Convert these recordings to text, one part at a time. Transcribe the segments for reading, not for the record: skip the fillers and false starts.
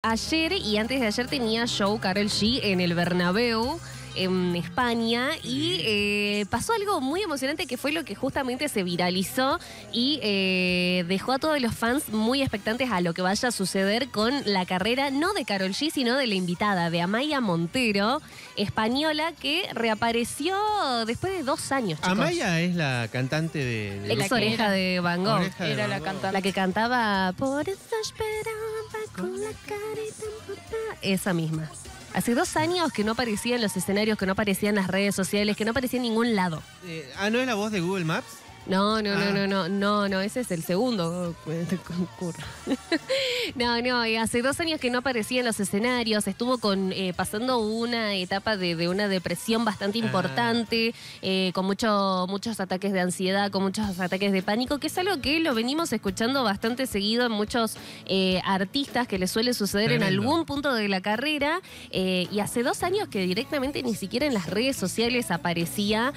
ayer y antes de ayer tenía show Karol G en el Bernabéu, en España, y pasó algo muy emocionante que fue lo que justamente se viralizó y dejó a todos los fans muy expectantes a lo que vaya a suceder con la carrera, no de Karol G, sino de la invitada, de Amaya Montero, española, que reapareció después de 2 años, chicos. Amaya es la cantante de Ex Oreja de Van Gogh. Oreja de Era Van la Gogh. cantante. La que cantaba Por eso esperaba con la carita emputada. Esa misma. Hace 2 años que no aparecía en los escenarios, que no aparecía en las redes sociales, que no aparecía en ningún lado. ¿No es la voz de Google Maps? No, ese es el segundo concurso. No, hace 2 años que no aparecía en los escenarios, estuvo pasando una etapa de una depresión bastante importante, con muchos ataques de ansiedad, con muchos ataques de pánico, que es algo que lo venimos escuchando bastante seguido en muchos artistas, que les suele suceder en algún punto de la carrera, y hace 2 años que directamente ni siquiera en las redes sociales aparecía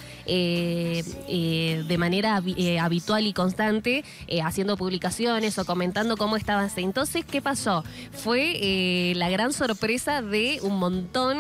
de manera habitual y constante, haciendo publicaciones o comentando cómo estaba. Entonces, ¿qué pasó? Fue la gran sorpresa de un montón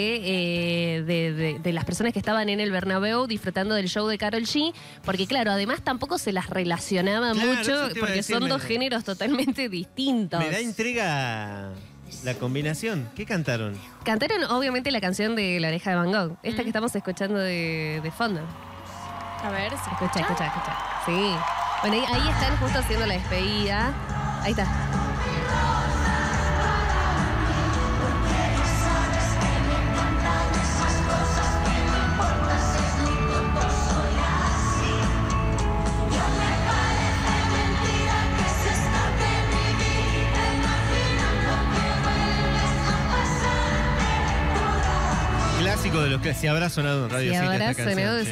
de las personas que estaban en el Bernabéu disfrutando del show de Karol G, porque claro, además tampoco se las relacionaba mucho, porque son 2 géneros totalmente distintos. Me da intriga la combinación. ¿Qué cantaron? Cantaron obviamente la canción de La Oreja de Van Gogh, esta que estamos escuchando de fondo. A ver, ¿se Escucha. Sí. Bueno, ahí están justo haciendo la despedida. Ahí está. Clásico de los que se habrá sonado en Radio Se City habrá esta canción, sonado, sí.